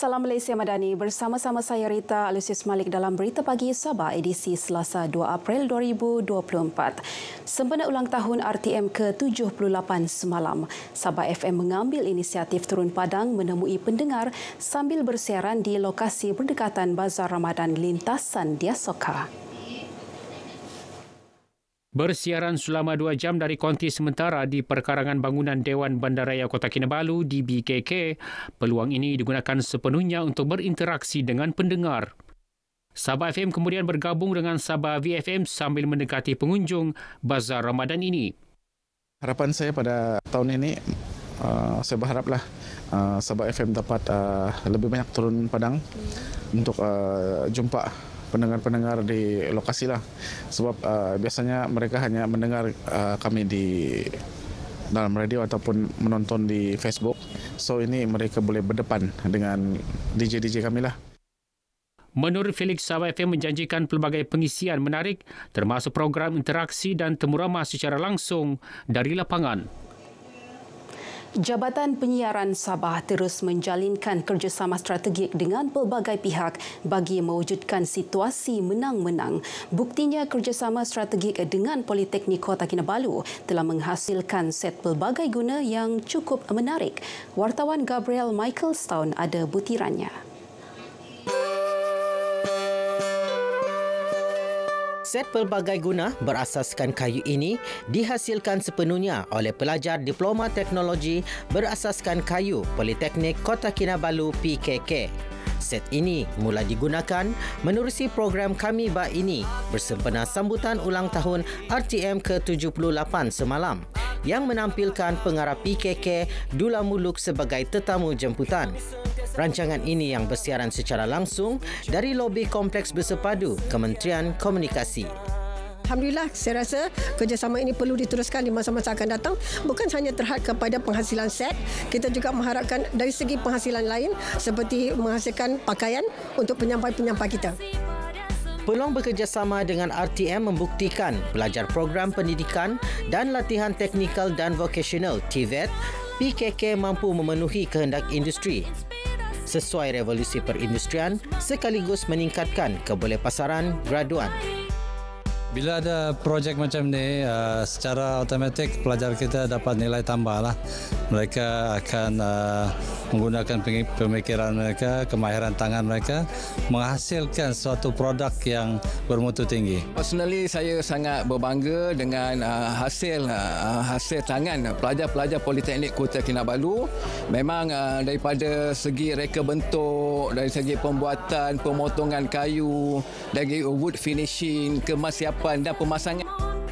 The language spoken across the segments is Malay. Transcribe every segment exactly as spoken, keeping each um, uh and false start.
Salam Malaysia Madani, bersama-sama saya Rita Alusius Malik dalam Berita Pagi Sabah edisi Selasa dua April dua ribu dua puluh empat. Sempena ulang tahun R T M ke tujuh puluh lapan semalam, Sabah F M mengambil inisiatif turun padang menemui pendengar sambil bersiaran di lokasi berdekatan Bazar Ramadan lintasan Diasoka. Bersiaran selama dua jam dari konti sementara di perkarangan bangunan Dewan Bandaraya Kota Kinabalu D B K K, peluang ini digunakan sepenuhnya untuk berinteraksi dengan pendengar. Sabah F M kemudian bergabung dengan Sabah V F M sambil mendekati pengunjung Bazar Ramadan ini. Harapan saya pada tahun ini, uh, saya berharaplah uh, Sabah F M dapat uh, lebih banyak turun padang untuk uh, jumpa pendengar-pendengar di lokasi lah, sebab uh, biasanya mereka hanya mendengar uh, kami di dalam radio ataupun menonton di Facebook. So ini mereka boleh berdepan dengan D J D J kami lah. Menurut Felix, Sabah F M menjanjikan pelbagai pengisian menarik termasuk program interaksi dan temu ramah secara langsung dari lapangan. Jabatan Penyiaran Sabah terus menjalinkan kerjasama strategik dengan pelbagai pihak bagi mewujudkan situasi menang-menang. Buktinya kerjasama strategik dengan Politeknik Kota Kinabalu telah menghasilkan set pelbagai guna yang cukup menarik. Wartawan Gabriel Michaelstown ada butirannya. Set pelbagai guna berasaskan kayu ini dihasilkan sepenuhnya oleh pelajar Diploma Teknologi berasaskan kayu Politeknik Kota Kinabalu P K K. Set ini mula digunakan menerusi program Kami Ba Ini bersempena sambutan ulang tahun R T M ke tujuh puluh lapan semalam yang menampilkan pengarah P K K Dula Muluk sebagai tetamu jemputan. Rancangan ini yang bersiaran secara langsung dari lobi Kompleks Bersepadu Kementerian Komunikasi. Alhamdulillah, saya rasa kerjasama ini perlu diteruskan di masa-masa akan datang. Bukan hanya terhad kepada penghasilan set, kita juga mengharapkan dari segi penghasilan lain seperti menghasilkan pakaian untuk penyampai-penyampai kita. Peluang bekerjasama dengan R T M membuktikan pelajar program pendidikan dan latihan teknikal dan vocational T V E T P K K mampu memenuhi kehendak industri sesuai revolusi perindustrian sekaligus meningkatkan kebolehpasaran graduan. Bila ada projek macam ni, uh, secara automatik pelajar kita dapat nilai tambah lah. Mereka akan uh, menggunakan pemikiran mereka, kemahiran tangan mereka, menghasilkan suatu produk yang bermutu tinggi. Personally, saya sangat berbangga dengan uh, hasil uh, hasil tangan pelajar-pelajar Politeknik Kota Kinabalu. Memang uh, daripada segi reka bentuk, dari segi pembuatan, pemotongan kayu, dari wood finishing, kemasiapan dan pemasangan.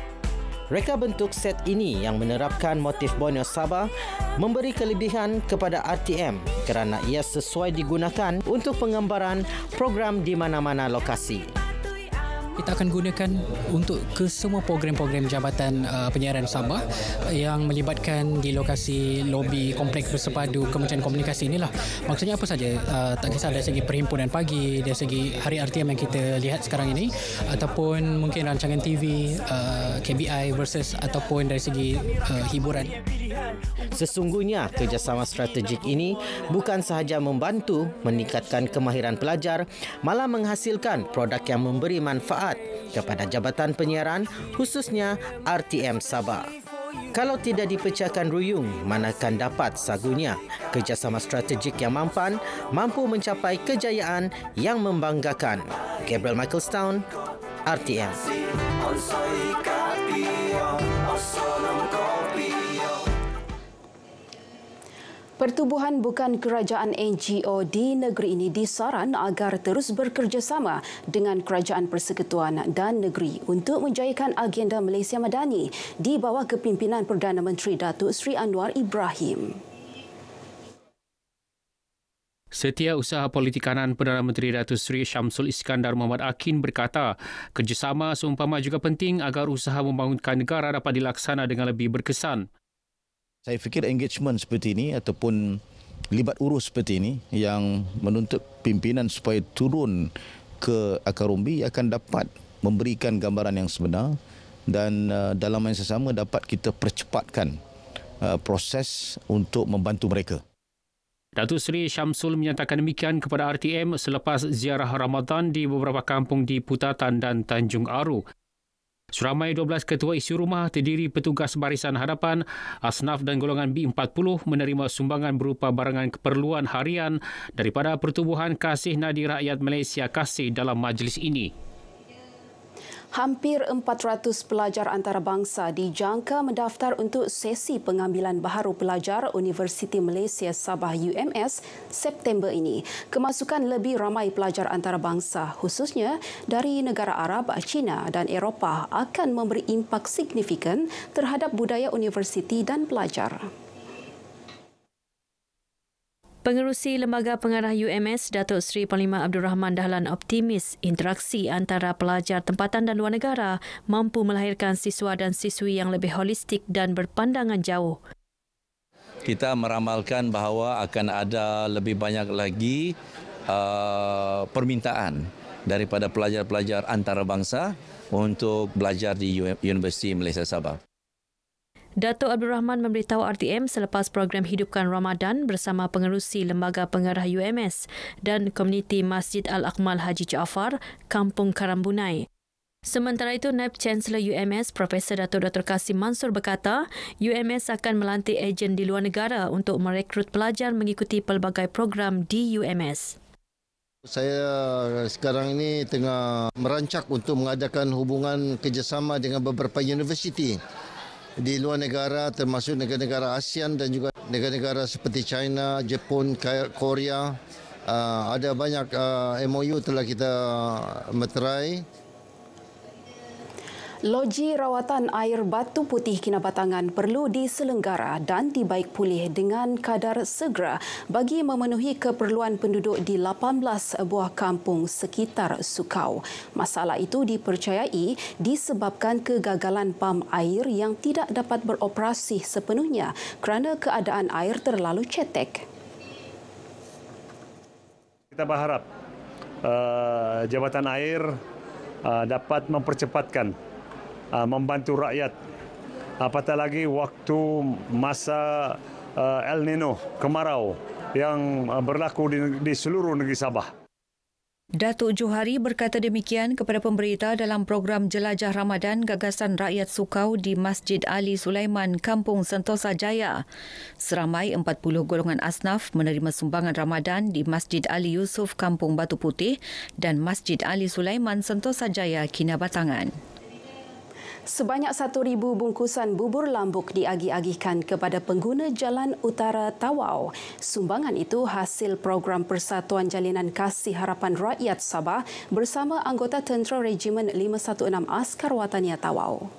Reka bentuk set ini yang menerapkan motif Borneo Sabah memberi kelebihan kepada R T M kerana ia sesuai digunakan untuk penggambaran program di mana-mana lokasi. Kita akan gunakan untuk ke semua program-program Jabatan uh, Penyiaran Sabah yang melibatkan di lokasi lobi Kompleks Bersepadu Kementerian Komunikasi inilah. Maksudnya apa saja? Uh, tak kisah dari segi perhimpunan pagi, dari segi hari R T M yang kita lihat sekarang ini, ataupun mungkin rancangan T V, uh, K B I versus ataupun dari segi uh, hiburan. Sesungguhnya kerjasama strategik ini bukan sahaja membantu meningkatkan kemahiran pelajar, malah menghasilkan produk yang memberi manfaat kepada Jabatan Penyiaran khususnya R T M Sabah. Kalau tidak dipecahkan ruyung, manakan dapat sagunya. Kerjasama strategik yang mampan mampu mencapai kejayaan yang membanggakan. Gabriel Michaelstown, R T M. Pertubuhan bukan kerajaan N G O di negeri ini disaran agar terus bekerjasama dengan Kerajaan Persekutuan dan Negeri untuk menjayakan agenda Malaysia Madani di bawah kepimpinan Perdana Menteri Datuk Seri Anwar Ibrahim. Setiausaha Politik Kanan Perdana Menteri Datuk Seri Syamsul Iskandar Mohamad Akin berkata, kerjasama seumpama juga penting agar usaha membangunkan negara dapat dilaksana dengan lebih berkesan. Saya fikir engagement seperti ini ataupun libat urus seperti ini yang menuntut pimpinan supaya turun ke akar umbi akan dapat memberikan gambaran yang sebenar dan uh, dalam masa yang sama dapat kita percepatkan uh, proses untuk membantu mereka. Datuk Seri Syamsul menyatakan demikian kepada R T M selepas ziarah Ramadan di beberapa kampung di Putatan dan Tanjung Aru. Seramai dua belas ketua isi rumah terdiri petugas Barisan Hadapan, asnaf dan golongan B empat puluh menerima sumbangan berupa barangan keperluan harian daripada Pertubuhan Kasih Nadi Rakyat Malaysia Kasih dalam majlis ini. Hampir empat ratus pelajar antarabangsa dijangka mendaftar untuk sesi pengambilan baharu pelajar Universiti Malaysia Sabah U M S September ini. Kemasukan lebih ramai pelajar antarabangsa, khususnya dari negara Arab, China dan Eropah, akan memberi impak signifikan terhadap budaya universiti dan pelajar. Pengerusi Lembaga Pengarah U M S, Datuk Seri Panglima Abdul Rahman Dahlan optimis interaksi antara pelajar tempatan dan luar negara mampu melahirkan siswa dan siswi yang lebih holistik dan berpandangan jauh. Kita meramalkan bahawa akan ada lebih banyak lagi uh, permintaan daripada pelajar-pelajar antarabangsa untuk belajar di Universiti Malaysia Sabah. Datuk Abdul Rahman memberitahu R T M selepas program Hidupkan Ramadan bersama pengerusi Lembaga Pengarah U M S dan komuniti Masjid Al-Akmal Haji Jaafar, Kampung Karambunai. Sementara itu, Naib Chancellor U M S, Profesor Datuk Doktor Kasim Mansur berkata, U M S akan melantik ejen di luar negara untuk merekrut pelajar mengikuti pelbagai program di U M S. Saya sekarang ini tengah merancak untuk mengadakan hubungan kerjasama dengan beberapa universiti di luar negara, termasuk negara-negara ASEAN dan juga negara-negara seperti China, Jepun, Korea. Uh, ada banyak uh, M O U telah kita meterai. Loji rawatan air Batu Putih Kinabatangan perlu diselenggara dan dibaik pulih dengan kadar segera bagi memenuhi keperluan penduduk di lapan belas buah kampung sekitar Sukau. Masalah itu dipercayai disebabkan kegagalan pam air yang tidak dapat beroperasi sepenuhnya kerana keadaan air terlalu cetek. Kita berharap uh, Jabatan Air uh, dapat mempercepatkan membantu rakyat, apatah lagi waktu masa uh, El Nino, kemarau yang berlaku di, di seluruh negeri Sabah. Datuk Johari berkata demikian kepada pemberita dalam program Jelajah Ramadan Gagasan Rakyat Sukau di Masjid Ali Sulaiman, Kampung Sentosa Jaya. Seramai empat puluh golongan asnaf menerima sumbangan Ramadan di Masjid Ali Yusuf, Kampung Batu Putih dan Masjid Ali Sulaiman, Sentosa Jaya, Kinabatangan. Sebanyak satu ribu bungkusan bubur lambuk diagih-agihkan kepada pengguna Jalan Utara Tawau. Sumbangan itu hasil program Persatuan Jalinan Kasih Harapan Rakyat Sabah bersama anggota Tentera Regimen lima satu enam Askar Watania Tawau.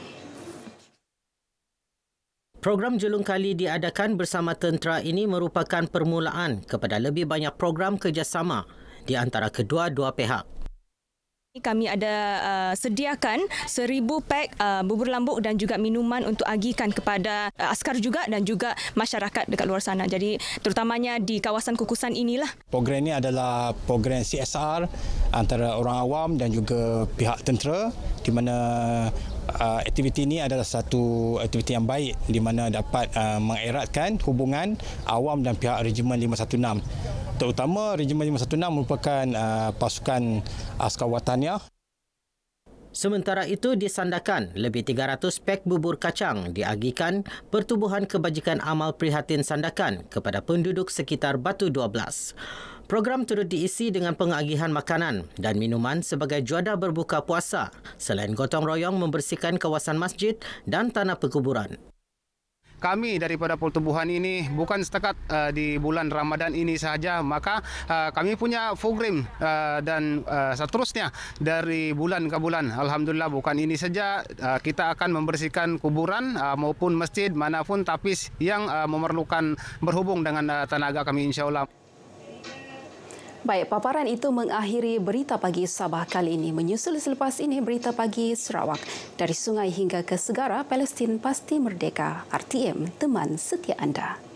Program Julung Kali diadakan bersama tentera ini merupakan permulaan kepada lebih banyak program kerjasama di antara kedua-dua pihak. Kami ada uh, sediakan seribu pack uh, bubur lambuk dan juga minuman untuk agihkan kepada uh, askar juga dan juga masyarakat dekat luar sana. Jadi terutamanya di kawasan kukusan inilah. Program ini adalah program C S R antara orang awam dan juga pihak tentera, di mana uh, aktiviti ini adalah satu aktiviti yang baik di mana dapat uh, mengeratkan hubungan awam dan pihak Regimen lima satu enam. Terutama Regimen lima satu enam merupakan uh, pasukan askar Watania. Sementara itu disandakan lebih tiga ratus pek bubur kacang diagihkan Pertubuhan Kebajikan Amal Prihatin Sandakan kepada penduduk sekitar Batu dua belas. Program turut diisi dengan pengagihan makanan dan minuman sebagai juada berbuka puasa selain gotong royong membersihkan kawasan masjid dan tanah perkuburan. Kami daripada pertubuhan ini bukan setakat uh, di bulan Ramadan ini sahaja, maka uh, kami punya program uh, dan uh, seterusnya dari bulan ke bulan. Alhamdulillah, bukan ini saja, uh, kita akan membersihkan kuburan uh, maupun masjid manapun tapis yang uh, memerlukan berhubung dengan uh, tenaga kami, insyaAllah. Baik, paparan itu mengakhiri Berita Pagi Sabah kali ini. Menyusul selepas ini Berita Pagi Sarawak. Dari sungai hingga ke segara, Palestin pasti merdeka. R T M, teman setia anda.